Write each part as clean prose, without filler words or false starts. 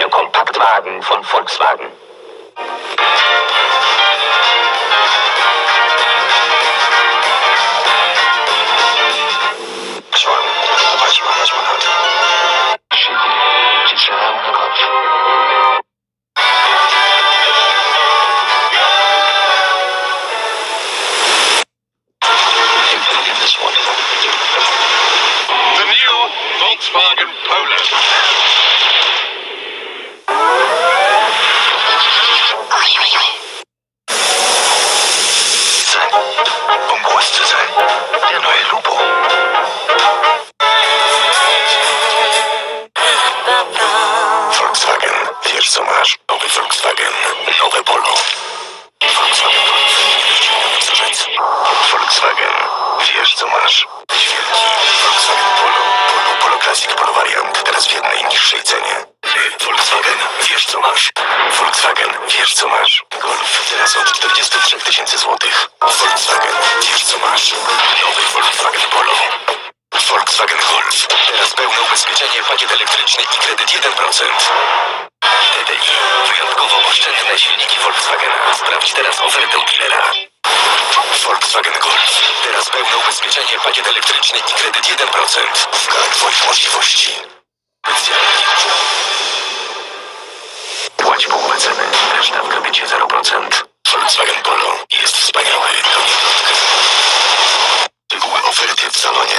Der Kompaktwagen von Volkswagen. Schwagen, was man hat. Sie schlagen den Kopf. This one. The new Volkswagen Polo. Um groß zu sein. Der neue Lupo. Volkswagen, wiesz co masz? Nowy Volkswagen, nowe Polo. Volkswagen Golf, wyścigany wzorzec. Volkswagen, wiesz co masz? Wielki Volkswagen Polo Classic Polo Variant, teraz w jednej niższej cenie. Volkswagen, wiesz co masz? Volkswagen, wiesz co masz? Golf, teraz od 43 000 złotych. Volkswagen, wiesz co masz? Nowy Volkswagen Polo. Volkswagen Golf, teraz pełne ubezpieczenie, pakiet elektryczny i kredyt 1%. TDI, wyjątkowo oszczędne silniki Volkswagena. Sprawdź teraz ofertę dealera. Volkswagen Golf, teraz pełne ubezpieczenie, pakiet elektryczny i kredyt 1%. W grach twoich możliwości. Specjalnie. Płać połowę ceny, reszta w kredycie 0%. Volkswagen Polo jest wspaniały, to nie plotka. Szczegóły oferty w salonie.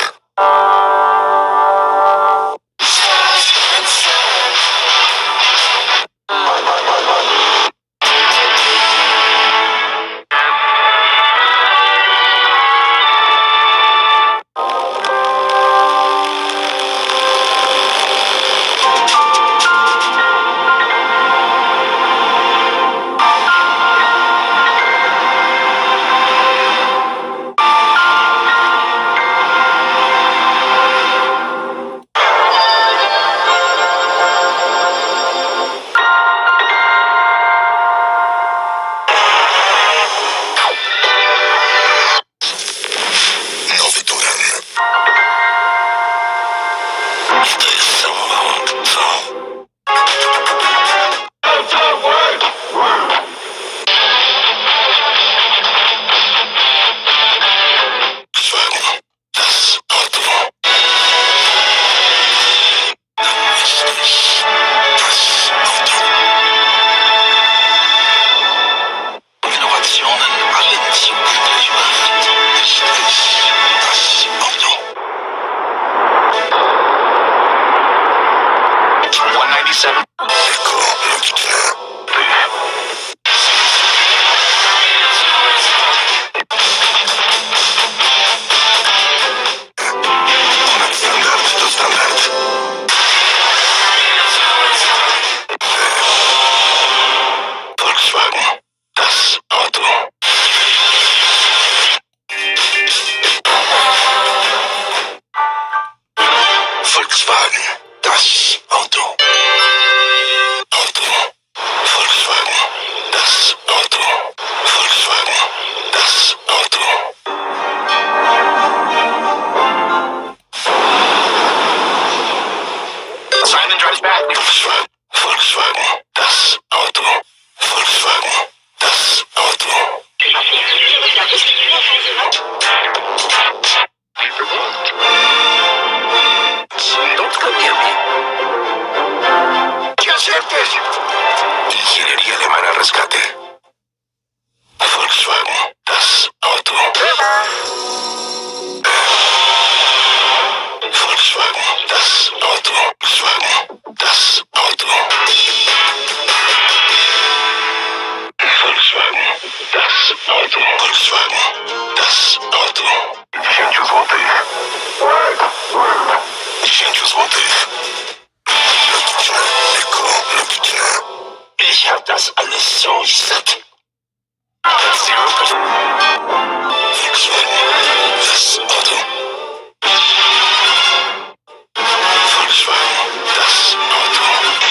Ingeniería alemana rescate. Volkswagen, das Auto. Volkswagen, das Auto. Volkswagen, das Auto. Volkswagen, das Auto. Volkswagen, das Auto. 10 złotych. 10 złotych. Logiczne, ekologiczne. Ich hab das alles so satt. Volkswagen, das Auto. Volkswagen, das Auto.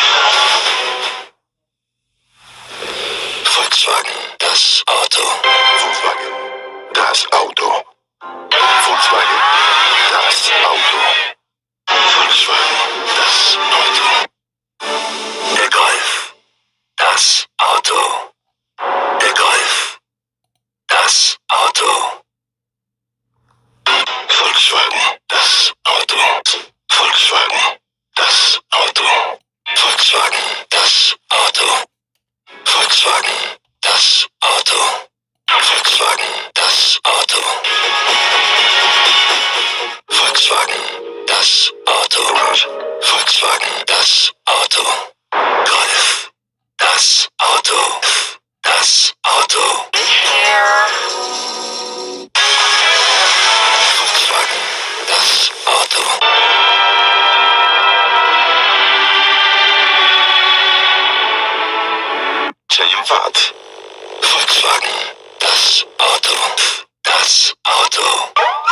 Volkswagen, das Auto. Volkswagen, das Auto. Volkswagen, das Auto. Volkswagen, das Auto. Der Golf. das Auto. Volkswagen, das Auto. Volkswagen, das Auto. Volkswagen, das Auto. Volkswagen, das Auto. Golf, das Auto. Das Auto. Volkswagen, das Auto. Cieniemwad. Volkswagen, das Auto. Das Auto.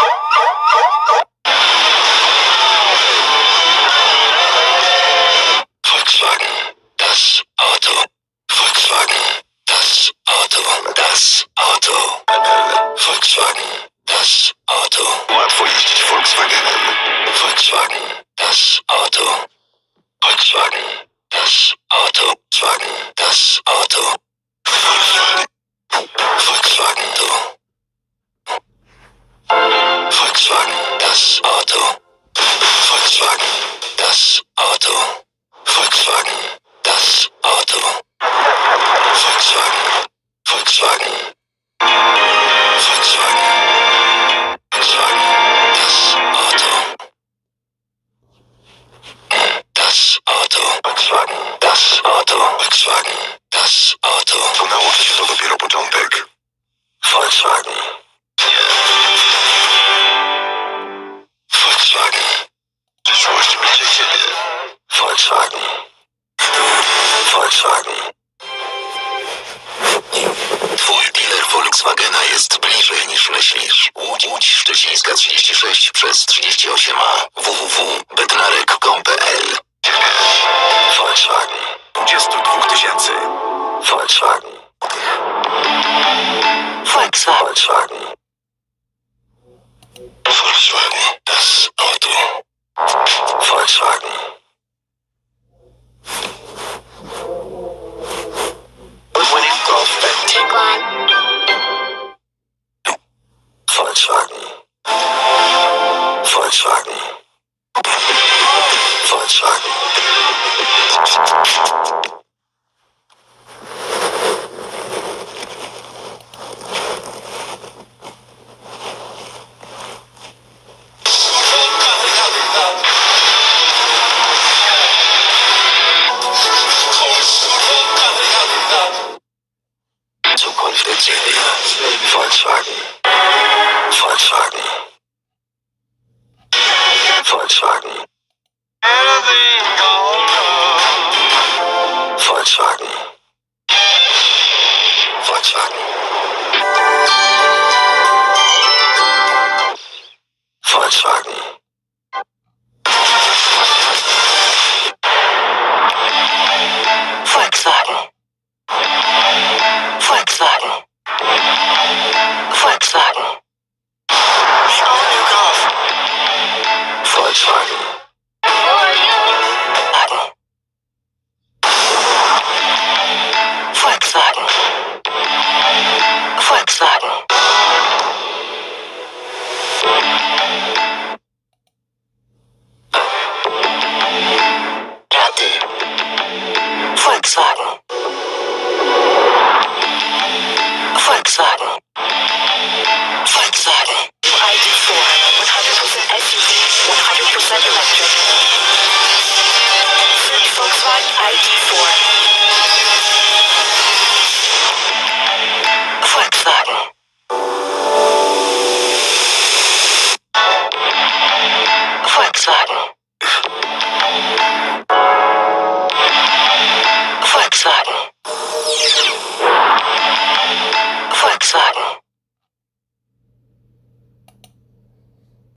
Volkswagen, das Auto. Volkswagen, das Auto. Das Auto. Volkswagen, das Auto. Łatwo jeździć Volkswagenem. Volkswagen, das Auto. Volkswagen, das Auto. Volkswagen, das Auto. Volkswagen, to. Volkswagen, das Auto. Volkswagen, das Auto. Volkswagen, das Auto. Volkswagen, Volkswagen. Volkswagen, Volkswagen, das Auto. Das Auto. Volkswagen, das Auto. Volkswagen, das Auto. To nauczy się to dopiero początek. Volkswagen. Volkswagen. Przyszłość bliżej siebie. Volkswagen. Volkswagen. Twój dealer Volkswagena jest bliżej niż myślisz. Łódź Szczecińska 36 przez 38a. www.bednarek.pl. Volkswagen. 22 000. Volkswagen. Volkswagen. Volkswagen, das Auto. Volkswagen. Volkswagen. Volkswagen. Volkswagen. Zukunft erzählen. Volkswagen. Volkswagen. Volkswagen. Volkswagen.